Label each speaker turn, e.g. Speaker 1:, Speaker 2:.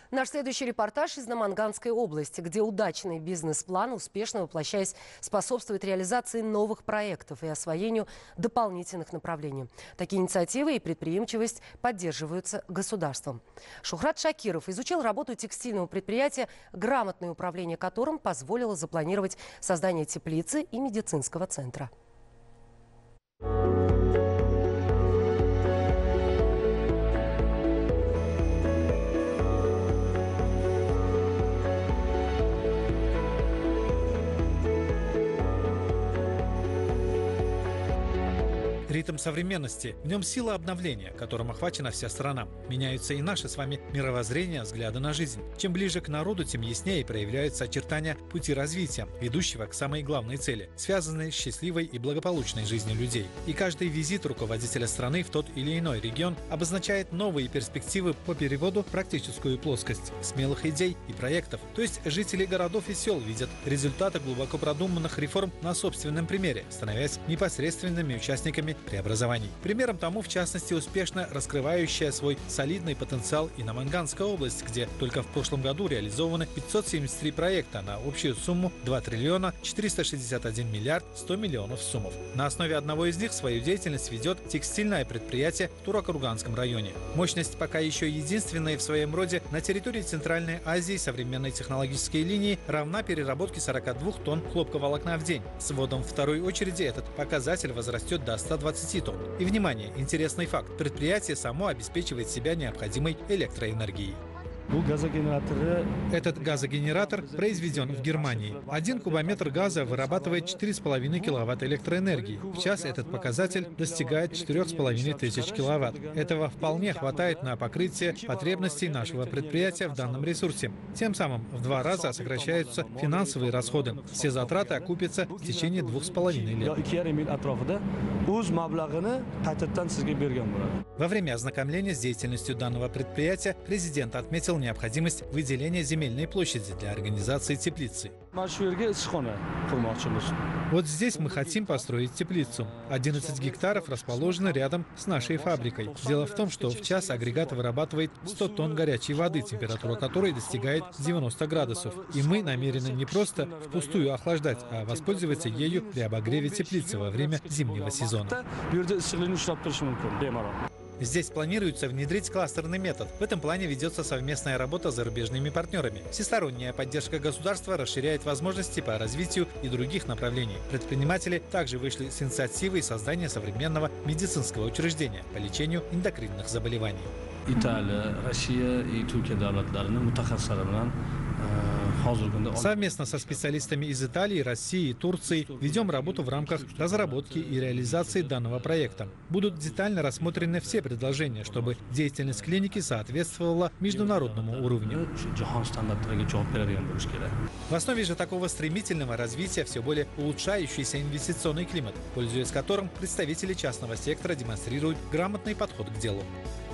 Speaker 1: Наш следующий репортаж из Наманганской области, где удачный бизнес-план, успешно воплощаясь, способствует реализации новых проектов и освоению дополнительных направлений. Такие инициативы и предприимчивость поддерживаются государством. Шухрат Шакиров изучил работу текстильного предприятия, грамотное управление которым позволило запланировать создание теплицы и медицинского центра.
Speaker 2: Ритм современности, в нем сила обновления, которым охвачена вся страна. Меняются и наши с вами мировоззрения, взгляды на жизнь. Чем ближе к народу, тем яснее проявляются очертания пути развития, ведущего к самой главной цели, связанной с счастливой и благополучной жизнью людей. И каждый визит руководителя страны в тот или иной регион обозначает новые перспективы по переводу в практическую плоскость смелых идей и проектов. То есть жители городов и сел видят результаты глубоко продуманных реформ на собственном примере, становясь непосредственными участниками преобразований. Примером тому, в частности, успешно раскрывающая свой солидный потенциал и Наманганская область, где только в прошлом году реализованы 573 проекта на общую сумму 2 триллиона 461 миллиард 100 миллионов суммов. На основе одного из них свою деятельность ведет текстильное предприятие в Туракурганском районе. Мощность пока еще единственная в своем роде на территории Центральной Азии современной технологической линии равна переработке 42 тонн хлопковолокна в день. С вводом второй очереди этот показатель возрастет до 120 тонн. И, внимание, интересный факт. Предприятие само обеспечивает себя необходимой электроэнергией. Этот газогенератор произведен в Германии. 1 кубометр газа вырабатывает 4,5 киловатт электроэнергии. В час этот показатель достигает 4500 киловатт. Этого вполне хватает на покрытие потребностей нашего предприятия в данном ресурсе. Тем самым в 2 раза сокращаются финансовые расходы. Все затраты окупятся в течение 2,5 лет. Во время ознакомления с деятельностью данного предприятия президент отметил необходимость выделения земельной площади для организации теплицы. Вот здесь мы хотим построить теплицу. 11 гектаров расположены рядом с нашей фабрикой. Дело в том, что в час агрегат вырабатывает 100 тонн горячей воды, температура которой достигает 90 градусов. И мы намерены не просто впустую охлаждать, а воспользоваться ею при обогреве теплицы во время зимнего сезона. Здесь планируется внедрить кластерный метод. В этом плане ведется совместная работа с зарубежными партнерами. Всесторонняя поддержка государства расширяет возможности по развитию и других направлений. Предприниматели также вышли с инициативой создания современного медицинского учреждения по лечению эндокринных заболеваний.
Speaker 3: Италия, Россия и Турция
Speaker 2: Совместно со специалистами из Италии, России и Турции ведем работу в рамках разработки и реализации данного проекта. Будут детально рассмотрены все предложения, чтобы деятельность клиники соответствовала международному уровню. В основе же такого стремительного развития все более улучшающийся инвестиционный климат, пользуясь которым представители частного сектора демонстрируют грамотный подход к делу.